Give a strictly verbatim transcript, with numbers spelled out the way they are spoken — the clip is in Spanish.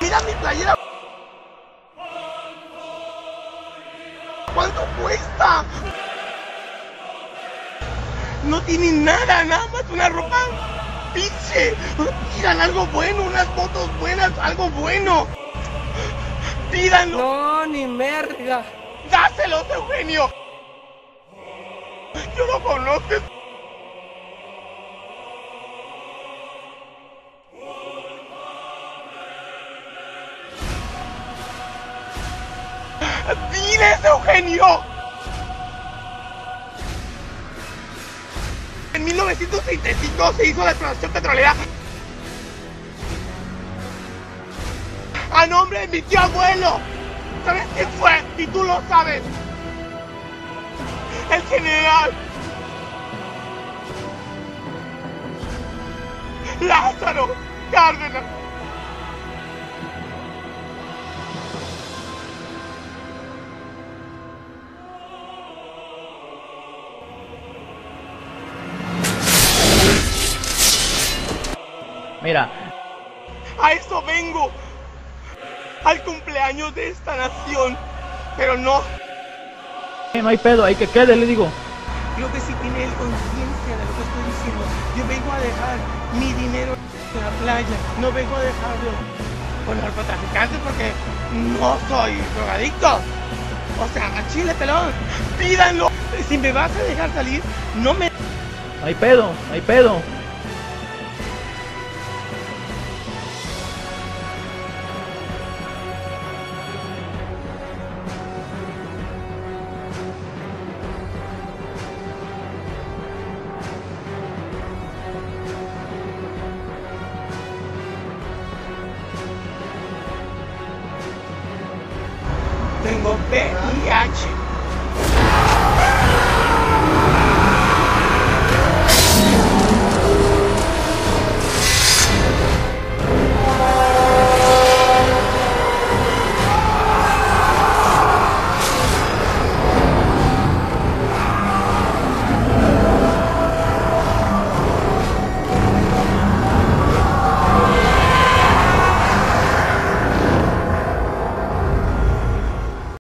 Mira mi playera. ¿Cuánto cuesta? No tienen nada, nada más una ropa pinche. Pidan algo bueno, unas fotos buenas, algo bueno. Pídanlo. No, ni merda. Dáselos, Eugenio. Yo lo conozco. ¡Diles, Eugenio! En mil novecientos treinta y cinco se hizo la exploración petrolera a nombre de mi tío abuelo. ¿Sabes quién fue? Y tú lo sabes. El general Lázaro Cárdenas. Mira, A eso vengo. Al cumpleaños de esta nación. Pero no. eh, no hay pedo, hay que quede, le digo. Creo que sí tiene él conciencia de lo que estoy diciendo. Yo vengo a dejar mi dinero en la playa. No vengo a dejarlo con narcotraficantes porque no soy drogadicto. O sea, a chile pelón. Pídanlo. Si me vas a dejar salir, no me... No hay pedo, no hay pedo. Tengo V I H.